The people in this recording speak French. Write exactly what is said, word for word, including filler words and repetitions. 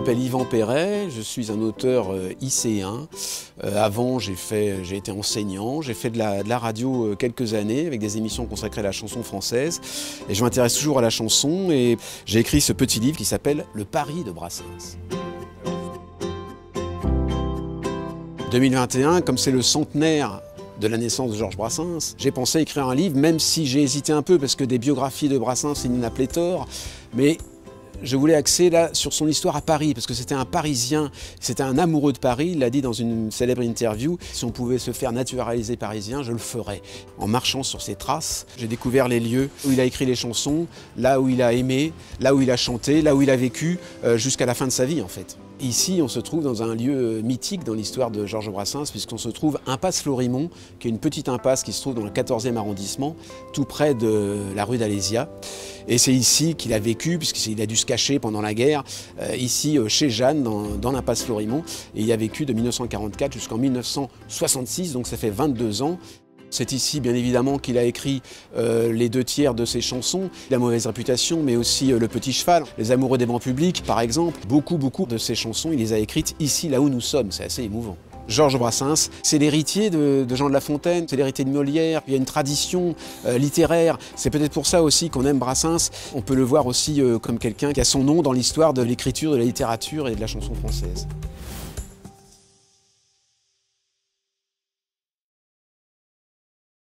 m'appelle Yvan Perret, je suis un auteur euh, lycéen. Euh, avant, j'ai fait, j'ai été enseignant, j'ai fait de la, de la radio euh, quelques années avec des émissions consacrées à la chanson française. Et je m'intéresse toujours à la chanson et j'ai écrit ce petit livre qui s'appelle Le Paris de Brassens. deux mille vingt et un, comme c'est le centenaire de la naissance de Georges Brassens, j'ai pensé écrire un livre, même si j'ai hésité un peu parce que des biographies de Brassens, il y en a pléthore, mais je voulais axer là sur son histoire à Paris, parce que c'était un Parisien, c'était un amoureux de Paris, il l'a dit dans une célèbre interview, si on pouvait se faire naturaliser parisien, je le ferais. En marchant sur ses traces, j'ai découvert les lieux où il a écrit les chansons, là où il a aimé, là où il a chanté, là où il a vécu, euh, jusqu'à la fin de sa vie en fait. Ici, on se trouve dans un lieu mythique dans l'histoire de Georges Brassens, puisqu'on se trouve impasse Florimond, qui est une petite impasse qui se trouve dans le quatorzième arrondissement, tout près de la rue d'Alésia. Et c'est ici qu'il a vécu, puisqu'il a dû se cacher pendant la guerre, euh, ici euh, chez Jeanne, dans, dans l'impasse Florimond. Et il a vécu de mille neuf cent quarante-quatre jusqu'en mille neuf cent soixante-six, donc ça fait vingt-deux ans. C'est ici, bien évidemment, qu'il a écrit euh, les deux tiers de ses chansons, La mauvaise réputation, mais aussi euh, Le petit cheval, Les amoureux des bancs publics, par exemple. Beaucoup, beaucoup de ses chansons, il les a écrites ici, là où nous sommes. C'est assez émouvant. Georges Brassens, c'est l'héritier de, de Jean de La Fontaine, c'est l'héritier de Molière. Il y a une tradition euh, littéraire. C'est peut-être pour ça aussi qu'on aime Brassens. On peut le voir aussi euh, comme quelqu'un qui a son nom dans l'histoire de l'écriture, de la littérature et de la chanson française.